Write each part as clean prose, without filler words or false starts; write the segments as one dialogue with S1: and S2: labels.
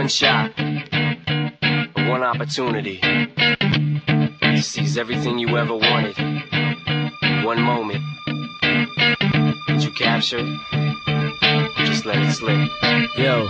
S1: one shot, one opportunity to seize everything you ever wanted. One moment. Did you capture it? Just let it slip.
S2: Yo.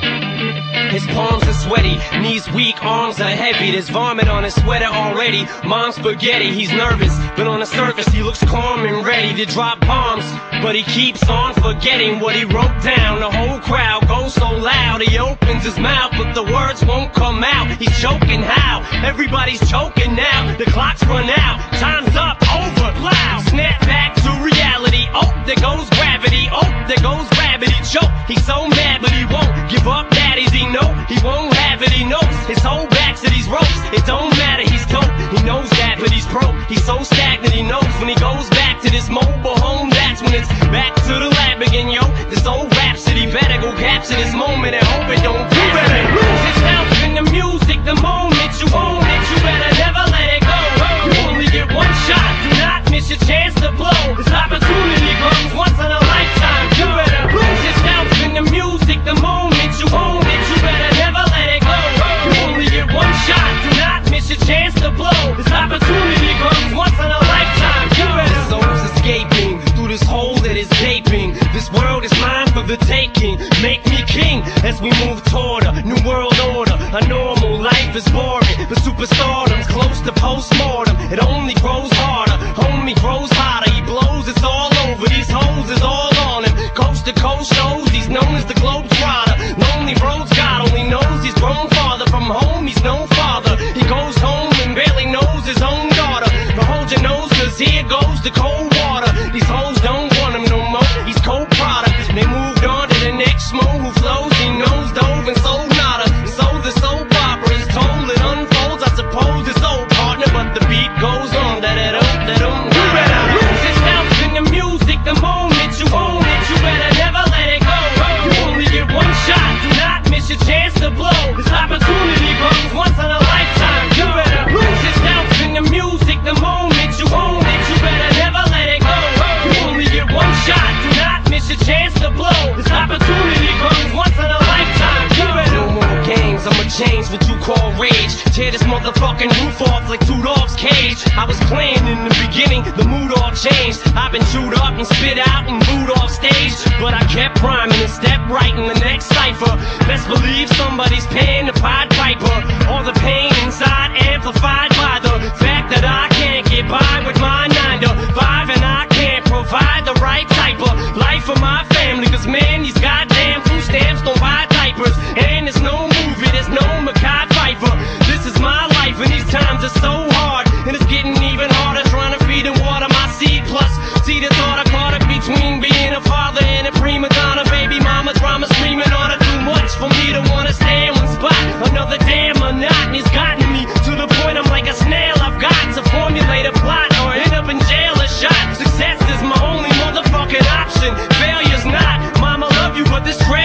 S2: His palms are sweaty, knees weak, arms are heavy. There's vomit on his sweater already. Mom's spaghetti, he's nervous, but on the surface he looks calm and ready to drop bombs. But he keeps on forgetting what he wrote down. The whole crowd goes so loud, he opens his mouth, but the words won't come out. He's choking how? Everybody's choking now. The clock's run out, time's up, over, loud. Snap back to reality. Oh, there goes gravity. Oh, there goes gravity. Choke. He's so mad, but he won't give up. That is he know he won't have it. He knows his whole back to these ropes. It don't matter, he's dope. He knows that, but he's broke. He's so stagnant. He knows when he goes back to this mobile home, that's when it's back to the lab again, yo. This old rhapsody better go capture this moment and hope it don't. You better lose yourself in the music. The moment you own it, you better never let it go. You only get one shot. Do not miss your chance to blow. This opportunity comes once in a lifetime. You better lose yourself in the music. The moment you own it, you better never let it go. You only get one shot. Do not miss your chance to blow. This opportunity comes once in a lifetime. You better. This soul's escaping through this hole that is gaping. This world is mine for the taking. Make me king as we move toward a new world order. A normal life is boring, but superstardom's close to postmortem. It only grows harder, homie grows hotter. He blows, it's all over. These hoes is all on him. Coast to coast shows, he's known as the Globetrotter. Lonely roads, God only knows he's grown farther from home. He's no father. He goes home and barely knows his own daughter. But hold your nose, cause here goes the cold water. These hoes don't want him no more. He's cold product. They moved on to the next mo who flows. He knows dove and sold nada. So the soap opera is told, it unfolds. I suppose it's old partner, but the beat goes on. You better lose yourself in the music. The moment you own it, you better never let it go. You only get one shot. Do not miss your chance to blow. This opportunity comes once in a lifetime. You better lose yourself in the music. The moment you own it, you better never let it go. You only get one shot. Do not miss your chance to blow. This opportunity comes once in a lifetime. You better. No more games, I'ma change what you call rage. Tear this motherfucking roof off like Tudor's cage. I was playing in the beginning, the mood all changed. I've been chewed up and spit out and booed off stage, but I kept rhyming and stepped right in the next cipher. Best believe somebody's paying the Pied Piper. All the pain inside amplified by the fact that I can't get by with my 9 to 5, and I can't provide the right type of life for my family. Cause man, these goddamn food stamps don't buy diapers, and there's no movie, there's no Mackay Pfeiffer. This is my life and these times are so hard, and it's getting even harder trying to feed and water my seed. Plus, see the thought I caught up between being a father and a prima donna. Baby mama drama screaming on her too much for me to wanna stay in one spot. Another damn monotony's gotten me to the point I'm like a snail. I've got to formulate a plot or end up in jail or shot. Success is my only motherfucking option. Failure's not. Mama love you, but this trail